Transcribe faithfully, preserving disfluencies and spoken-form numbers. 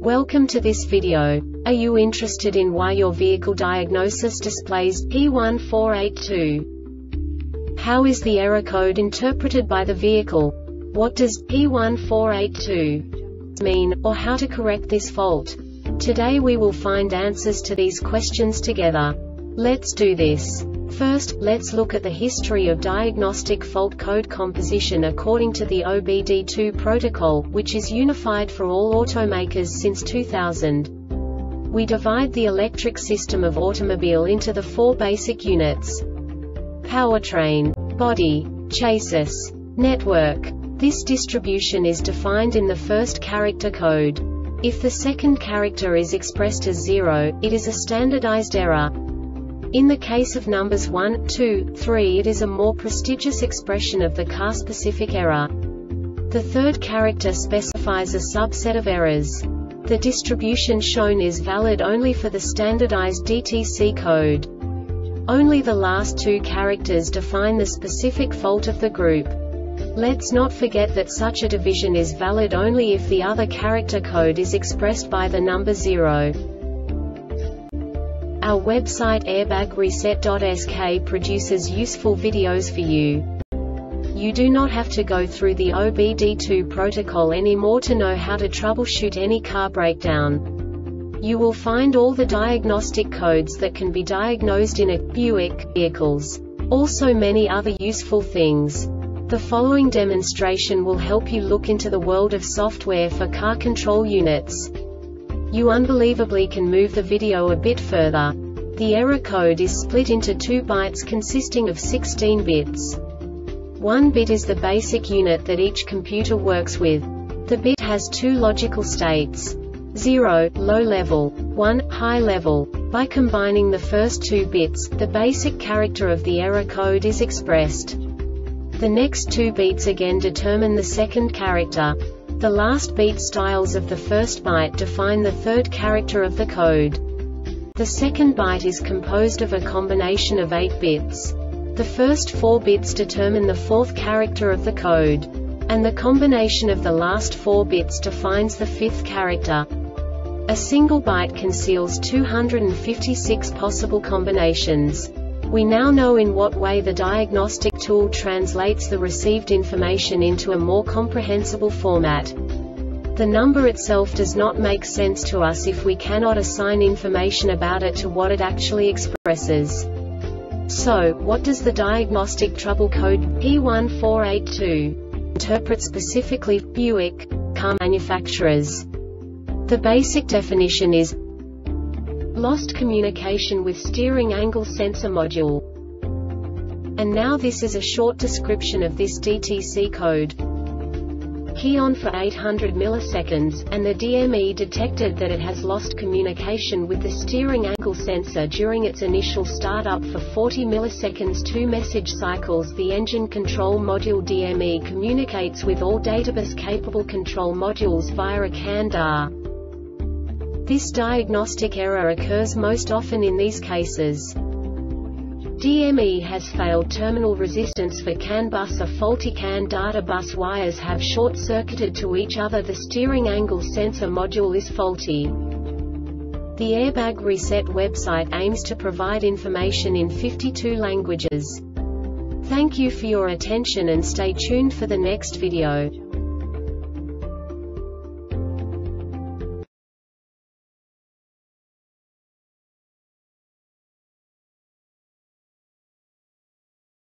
Welcome to this video. Are you interested in why your vehicle diagnosis displays P one four eight two? How is the error code interpreted by the vehicle? What does P one four eight two mean, or how to correct this fault? Today we will find answers to these questions together. Let's do this. First, let's look at the history of diagnostic fault code composition according to the O B D two protocol, which is unified for all automakers since two thousand. We divide the electric system of automobile into the four basic units: powertrain, body, chassis, network. This distribution is defined in the first character code. If the second character is expressed as zero, it is a standardized error. In the case of numbers one, two, three, it is a more prestigious expression of the car-specific error. The third character specifies a subset of errors. The distribution shown is valid only for the standardized D T C code. Only the last two characters define the specific fault of the group. Let's not forget that such a division is valid only if the other character code is expressed by the number zero. Our website airbag reset dot S K produces useful videos for you. You do not have to go through the O B D two protocol anymore to know how to troubleshoot any car breakdown. You will find all the diagnostic codes that can be diagnosed in a Buick vehicles. Also many other useful things. The following demonstration will help you look into the world of software for car control units. You unbelievably can move the video a bit further. The error code is split into two bytes consisting of sixteen bits. One bit is the basic unit that each computer works with. The bit has two logical states: zero, low level, one, high level. By combining the first two bits, the basic character of the error code is expressed. The next two beats again determine the second character. The last beat styles of the first byte define the third character of the code. The second byte is composed of a combination of eight bits. The first four bits determine the fourth character of the code. And the combination of the last four bits defines the fifth character. A single byte conceals two hundred fifty-six possible combinations. We now know in what way the diagnostic tool translates the received information into a more comprehensible format. The number itself does not make sense to us if we cannot assign information about it to what it actually expresses. So, what does the diagnostic trouble code P one four eight two interpret specifically for Buick car manufacturers? The basic definition is lost communication with steering angle sensor module. And now this is a short description of this D T C code. Key on for eight hundred milliseconds, and the D M E detected that it has lost communication with the steering angle sensor during its initial startup for forty milliseconds. Two message cycles. The engine control module D M E communicates with all databus capable control modules via a C A N D R. This diagnostic error occurs most often in these cases: D M E has failed terminal resistance for C A N bus, a faulty C A N data bus wires have short-circuited to each other, the steering angle sensor module is faulty. The Airbag Reset website aims to provide information in fifty-two languages. Thank you for your attention and stay tuned for the next video.